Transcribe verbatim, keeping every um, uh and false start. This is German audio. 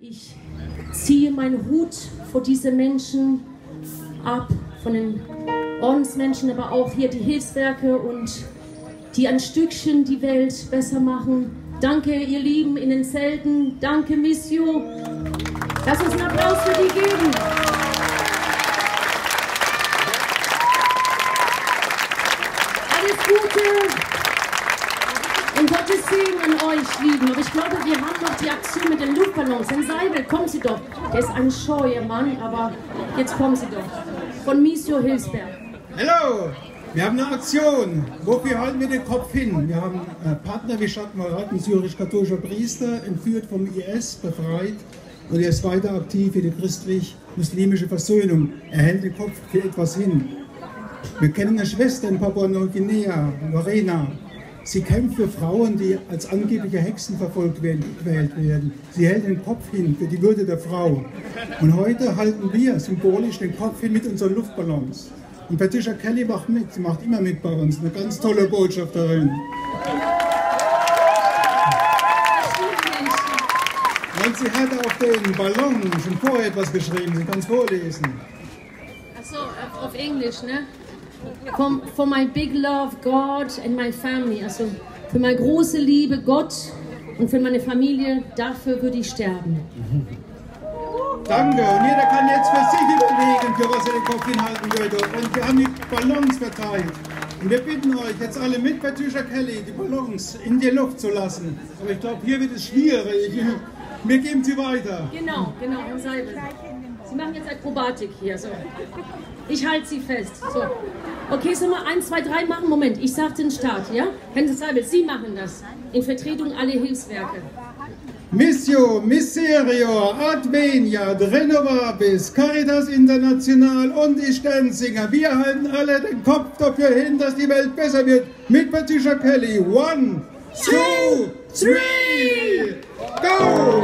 Ich ziehe meinen Hut vor diese Menschen ab, von den Ordensmenschen, aber auch hier die Hilfswerke und die ein Stückchen die Welt besser machen. Danke, ihr Lieben in den Zelten. Danke, Missio. Lass uns einen Applaus für die geben. Alles Gute und Gottes Segen an euch, Lieben. Aber ich glaube, wir haben noch die Aktion mit den Luftballons. Herr Seibel, kommen Sie doch. Der ist ein scheuer Mann, aber jetzt kommen Sie doch. Von Missio Hilsberg. Hallo! Wir haben eine Aktion. Wofür halten wir den Kopf hin? Wir haben äh, Partner wie Jacques Marat, ein syrisch-katholischer Priester, entführt vom I S, befreit. Und er ist weiter aktiv für die christlich-muslimische Versöhnung. Er hält den Kopf für etwas hin. Wir kennen eine Schwester in Papua-Neuguinea, Lorena. Sie kämpft für Frauen, die als angebliche Hexen verfolgt werden, werden. Sie hält den Kopf hin für die Würde der Frau. Und heute halten wir symbolisch den Kopf hin mit unseren Luftballons. Und Patricia Kelly macht mit, sie macht immer mit bei uns, eine ganz tolle Botschafterin. Und sie hat auf den Ballon schon vorher etwas geschrieben, sie kann es vorlesen. Achso, auf Englisch, ne? For, for my big love, God and my family. Also für meine große Liebe, Gott und für meine Familie, dafür würde ich sterben. Danke. Und jeder kann jetzt für sich überlegen, für was er den Kopf hinhalten würde. Und wir haben die Ballons verteilt. Und wir bitten euch jetzt alle mit Patricia Kelly, die Ballons in die Luft zu lassen. Aber ich glaube, hier wird es schwierig. Wir geben sie weiter. Genau, genau, Herr Seibel. Sie machen jetzt Akrobatik hier. So. Ich halte sie fest. So. Okay, sollen wir eins, zwei, drei machen? Moment, ich sage den Start, ja? Herr Seibel, Sie machen das. In Vertretung aller Hilfswerke. Missio, Miserio, Adveniat, Renovabis, Caritas International und die Sternsinger. Wir halten alle den Kopf dafür hin, dass die Welt besser wird. Mit Patricia Kelly. One, two, three, go!